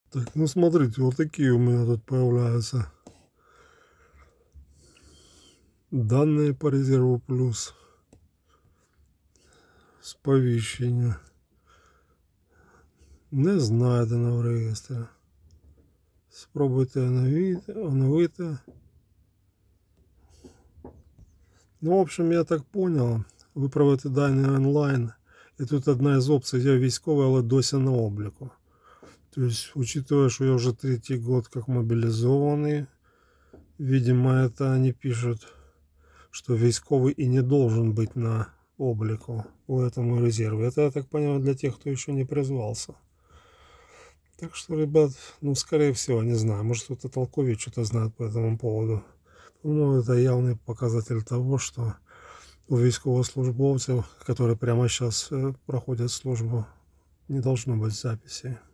Так, ну смотрите, вот такие у меня тут появляются данные по резерву плюс. Сповіщення. Не знайдено в реєстрі. Спробуйте оновити. Ну, в общем, я так понял. Виправити дані онлайн. І тут одна із опцій, я військовий, але досі на обліку. То есть, учитывая, что я уже 3-й год как мобилизованный, видимо, это они пишут, что військовый и не должен быть на облику у этому резерве. Это, я так понимаю, для тех, кто еще не призвался. Так что, ребят, ну, скорее всего, не знаю, может, кто-то толковее что-то знает по этому поводу. Ну, это явный показатель того, что у військовослужбовцев, которые прямо сейчас проходят службу, не должно быть записей.